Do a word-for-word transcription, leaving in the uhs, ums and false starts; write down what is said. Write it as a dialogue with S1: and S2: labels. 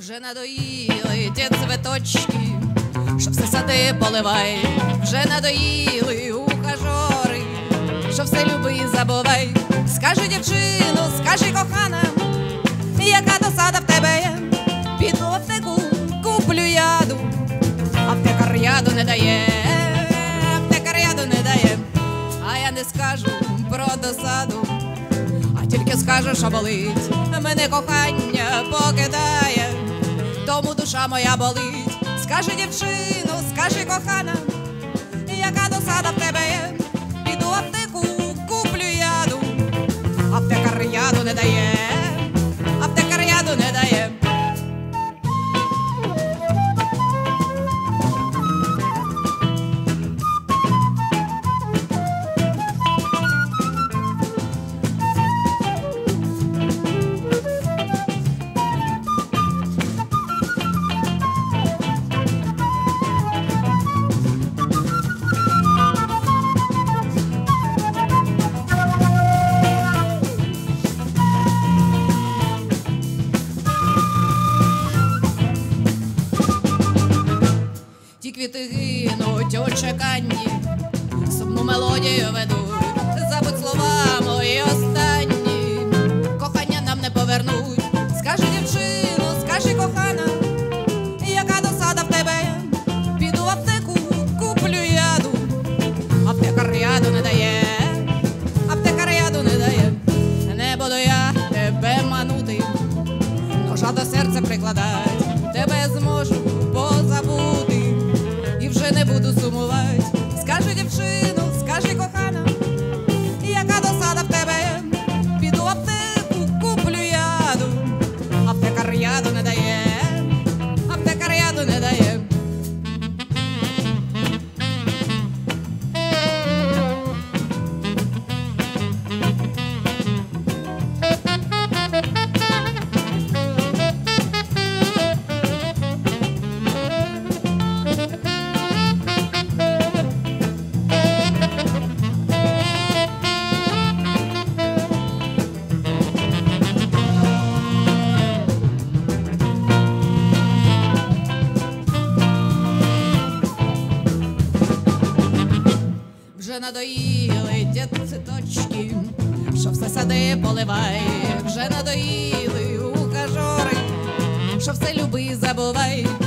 S1: Вже надоїли ті цветочки, що все сади поливай. Вже надоїли ухажори, що все люби і забувай. Скажи, дівчину, скажи, кохана, яка досада в тебе є? Піду в аптеку, куплю яду. Аптекар яду не дає, аптекар яду не дає. А я не скажу про досаду, а тільки скажу, що болить. Мене кохання покидає, тому душа моя болить. Скажи, дівчину, скажи, кохана, яка досада в тебе є? Піду в аптеку, куплю яду. Аптекар яду не дає, аптекар яду не дає. Ті квіти гинуть у чеканні, сумну мелодію ведуть. Забудь слова мої останні, кохання нам не повернуть. Скажи, дівчину, скажи, кохана, яка досада в тебе? Піду в аптеку, куплю яду. Аптекар яду не дає, аптекар яду не дає. Не буду я тебе манути, ножа до серця прикладать. Тебе зможу позабути і вже не буду сумувати. Скажи, дівчину, скажи, кохана, яка досада в тебе? Піду в аптеку, куплю яду. Аптекар яду не дає, аптекар яду не дає. Вже надоїли ті цвіточки, що все сади поливай. Вже надоїли ухажори, що все люби і забувай.